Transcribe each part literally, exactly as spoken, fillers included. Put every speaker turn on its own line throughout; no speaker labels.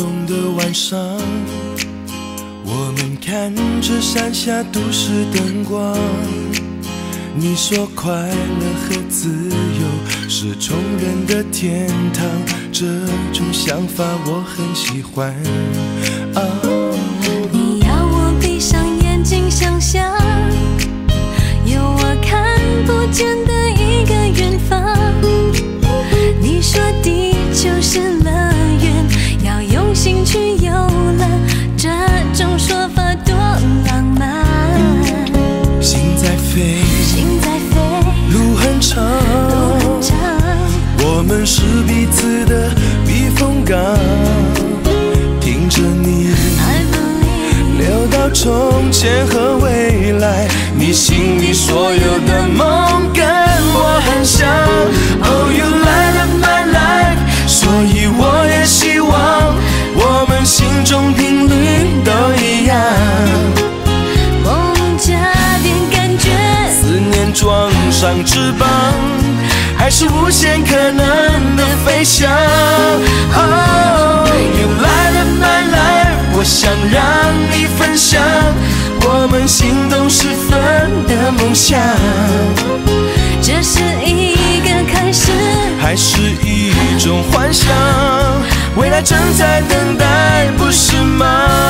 风的晚上，我们看着山下都市灯光。你说快乐和自由是穷人的天堂，这种想法我很喜欢。啊，
你要我闭上眼睛想象，有我看不见的一个远方。你说地球是乐园，要用心去游乐，这种说法多浪漫。
心在飞，
心在飞，
路很长，
路很长，
我们是彼此的避风港。听着你聊到从前和未来，你心里所有的梦跟我很像。Oh, you light up my life， 所以我也希望我们心中频率都一样。
梦加点感觉，
思念装上翅膀，还是无限可能的飞翔。Oh, you light up my life， 我想让你分享我们心动时分的梦想。
这是一个开始，
还是一种幻想？未来正在等待，不是吗？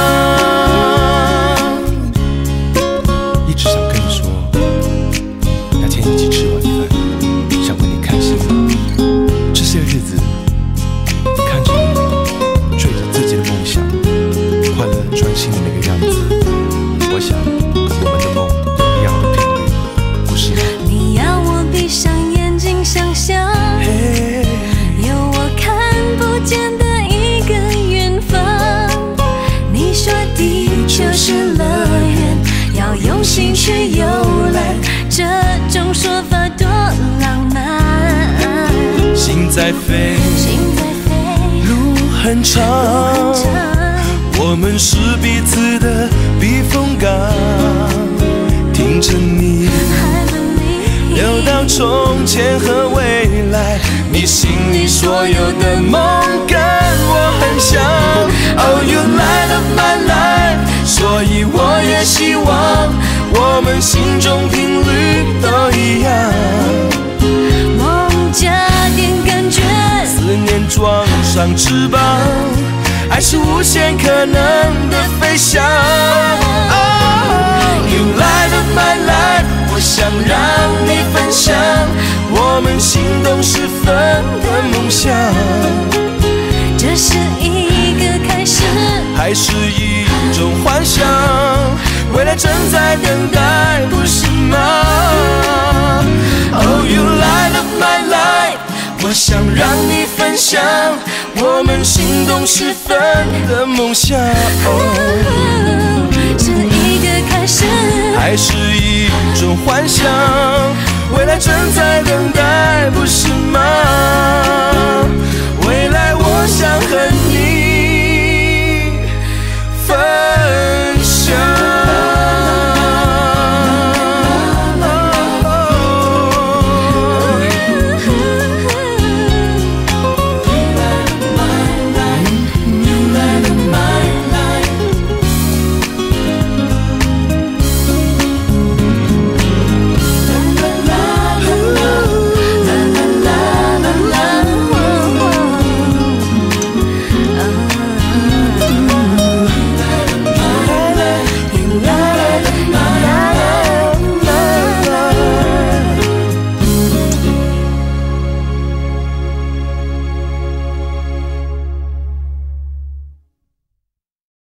一直想跟你说，那天一起吃晚饭，想问你开心吗？这些日子，看着你追着自己的梦想，快乐专心的那个样子，我想我们的梦有一样的频率，不是吗？
你要我闭上眼睛想象，有我看不见的一个远方。你说地球是乐园，要用心去游览，这种说法多浪漫。
心在飞，
心在飞，
路很长，
路很长，
我们是彼此的避风港。听着你聊到从前和未来，你心里所有的梦跟我很像。Oh, you light up my life， 所以我也希望我们心中频率都一样。
梦加点感觉，
思念装上翅膀，爱是无限可能的飞翔。Oh, you light up my life， 我想让你分享我们心动时分的梦想。
这是一个开始，
还是一种幻想？未来正在等待，不是吗？ Oh, you light up my life， 我想让你分享我们心动时分的梦想。Oh